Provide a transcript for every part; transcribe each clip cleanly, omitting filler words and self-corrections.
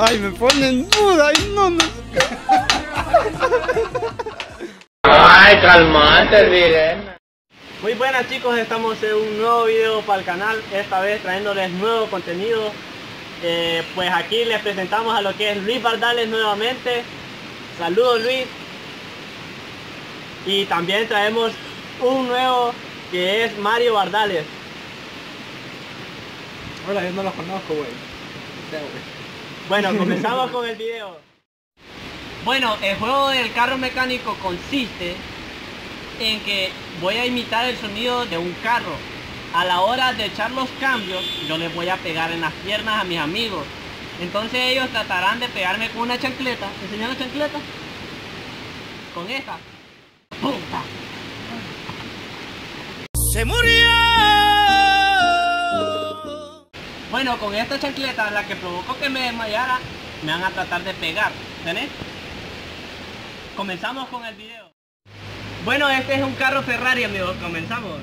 Ay, me pone en duda. Ay, no. Ay, calmate, Virena. Muy buenas chicos, estamos en un nuevo video para el canal, esta vez trayéndoles nuevo contenido. Pues aquí les presentamos a lo que es Luis Bardales nuevamente. Saludos Luis. Y también traemos un nuevo que es Mario Bardales. Hola, yo no los conozco, güey. Bueno, comenzamos con el video. Bueno, el juego del carro mecánico consiste en que voy a imitar el sonido de un carro. A la hora de echar los cambios, yo les voy a pegar en las piernas a mis amigos. Entonces ellos tratarán de pegarme con una chancleta. ¿Te enseñan la chancleta? Con esta. ¡Punta! ¡Se murió! Bueno, con esta chancleta, la que provocó que me desmayara, me van a tratar de pegar. ¿Tenés? Comenzamos con el video. Bueno, este es un carro Ferrari, amigos. Comenzamos.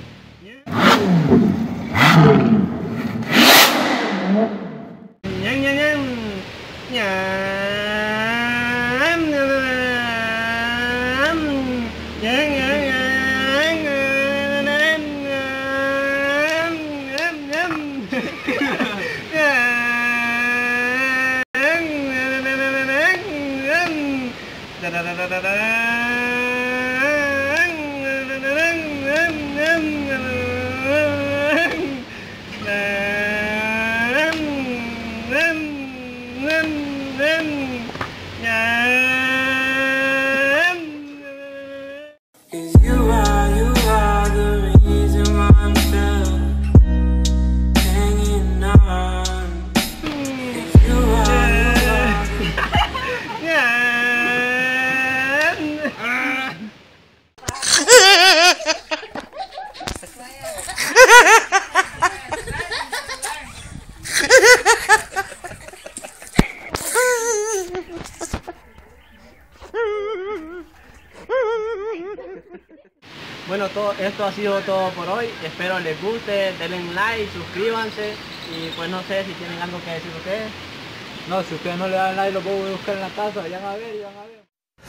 Bueno, esto ha sido todo por hoy. Espero les guste, denle like, suscríbanse. Y pues no sé si tienen algo que decir ustedes. No, si ustedes no le dan like, lo puedo buscar en la casa. Vayan a ver, vayan a ver.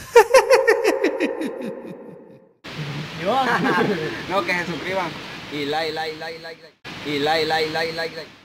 ¿Y vos? No, que se suscriban. Y like. Y like.